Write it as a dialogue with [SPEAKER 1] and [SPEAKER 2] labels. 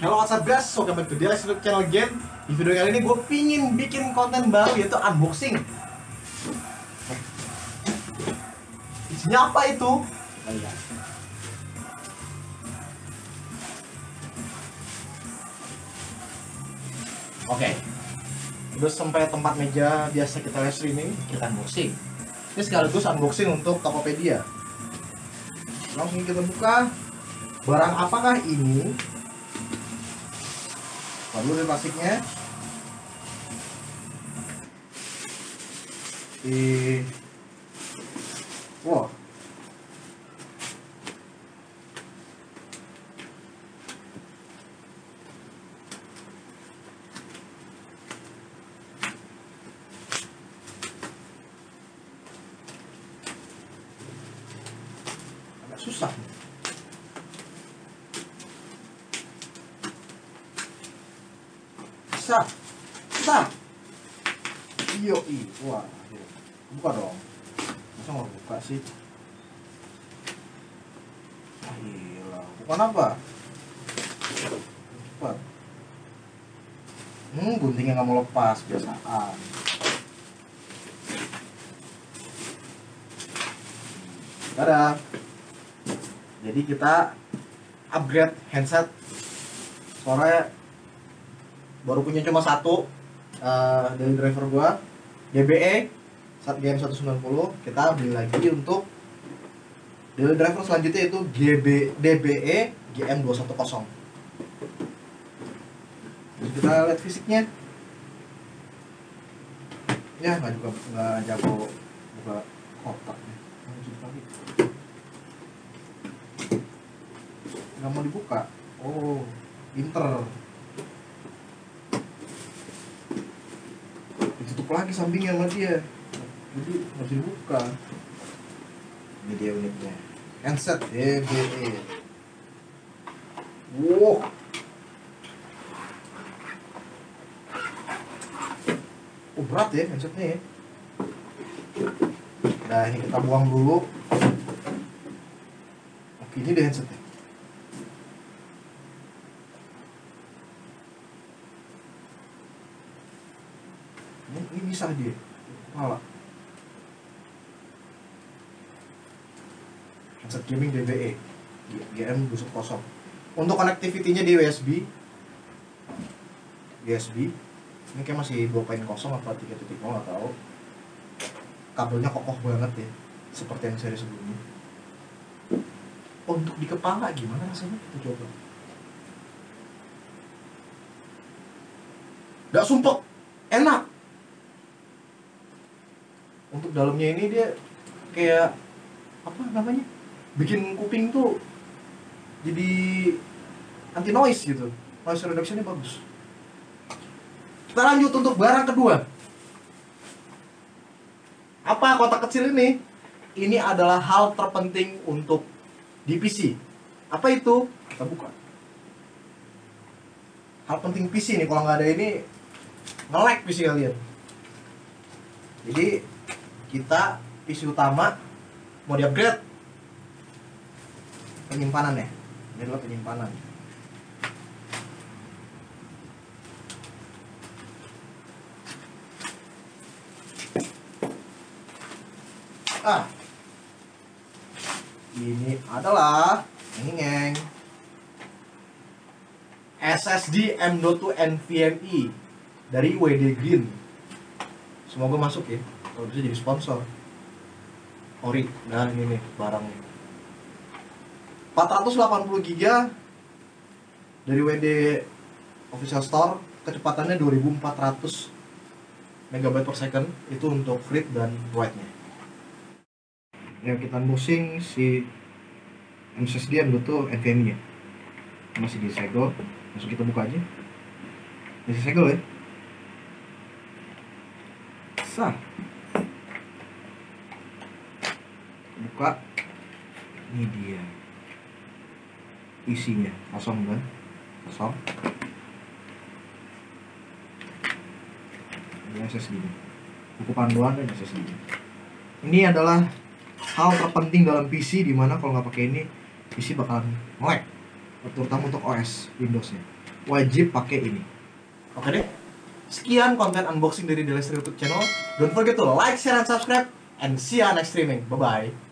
[SPEAKER 1] Halo what's up guys, welcome back to the YouTube channel again. Di video kali ini gue pingin bikin konten baru yaitu unboxing. Isinya apa itu? Kita lihat. Oke, udah sampai tempat meja biasa kita live streaming, kita unboxing. Ini sekaligus unboxing untuk Tokopedia. Langsung kita buka. Barang apakah ini? Lalu dari plastiknya wow, agak susah. Bisa. Wah, buka dong. Masa nggak buka sih? Ah, gila. Bukan apa? Cepat. Guntingnya nggak mau lepas, biasaan. Dadah. Jadi kita upgrade handset. Soalnya baru punya cuma satu dari driver gua DBE GM190. Kita beli lagi untuk dari driver selanjutnya itu DBE GM210. Jadi kita lihat fisiknya ya, nggak jago buka kotaknya, nggak mau dibuka. Oh, pinter. Ditutup lagi sampingnya sama dia, jadi nggak bisa dibuka. Ini dia uniknya, handset DBE. Wow, berat ya handsetnya ya. Nah, ini kita buang dulu. Oke, ini dia handsetnya. Ini bisa dia kepala. Handset gaming DBE GM210. Untuk connectivity-nya di USB. Ini kayak masih 2.0 atau 3.0, nggak tahu. Kabelnya kokoh banget ya, seperti yang seri sebelumnya. Untuk di kepala gimana rasanya? Kita coba. Nggak sumpek, enak. Untuk dalamnya ini dia kayak apa namanya, bikin kuping tuh jadi anti noise gitu, noise reduction-nya bagus. Kita lanjut untuk barang kedua. Apa kotak kecil ini? Ini adalah hal terpenting untuk di PC. Apa itu? Kita buka. Hal penting PC nih, kalau nggak ada ini nge-lag PC kalian. Jadi kita PC utama mau di-upgrade penyimpanan ya. Ini adalah penyimpanan. Ini adalah SSD M.2 NVMe dari WD Green. Semoga masuk ya, kalau bisa jadi sponsor. Ori, nah ini nih barangnya. 480 GB dari WD Official Store, kecepatannya 2400 MB per second, itu untuk read dan write-nya. Yang kita unboxing si SSD M.2 NVMe ya. Masih disegel, langsung kita buka aja. Masih segel ya. Sah. Buka. Ini dia. Isinya kosong kan? Kosong. Ini SSD. Buku panduan dan SSD. Ini adalah hal terpenting dalam PC, dimana kalau nggak pakai ini PC bakalan nge-lag, terutama untuk OS Windows-nya. wajib pakai ini. Oke deh. Sekian konten unboxing dari Delester YouTube channel. Don't forget to like, share, and subscribe. And see you next streaming. Bye-bye.